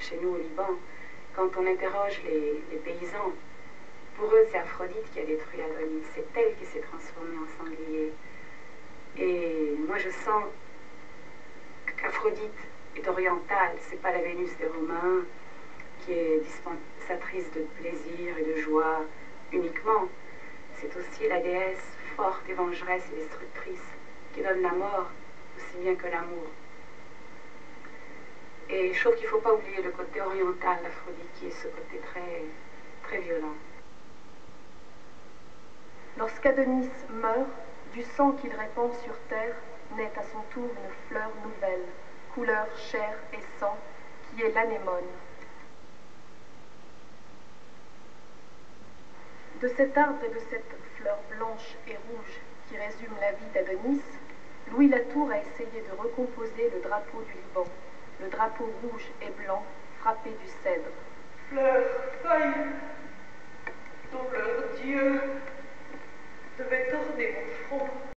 chez nous au Liban, quand on interroge les paysans, pour eux, c'est Aphrodite qui a détruit Adonis. C'est elle qui s'est transformée en sanglier. Et moi, je sens qu'Aphrodite est orientale. C'est pas la Vénus des Romains qui est dispensatrice de plaisir et de joie uniquement. C'est aussi la déesse forte et vengeresse et destructrice qui donne la mort aussi bien que l'amour. Et je trouve qu'il ne faut pas oublier le côté oriental d'Aphrodite, qui est ce côté très, très violent. Lorsqu'Adonis meurt, du sang qu'il répand sur terre, naît à son tour une fleur nouvelle, couleur chair et sang, qui est l'anémone. De cet arbre et de cette fleur blanche et rouge qui résume la vie d'Adonis, Louis Latour a essayé de recomposer le drapeau du Liban, le drapeau rouge et blanc frappé du cèdre. Fleur, feuille, dont leur Dieu devait orner mon front.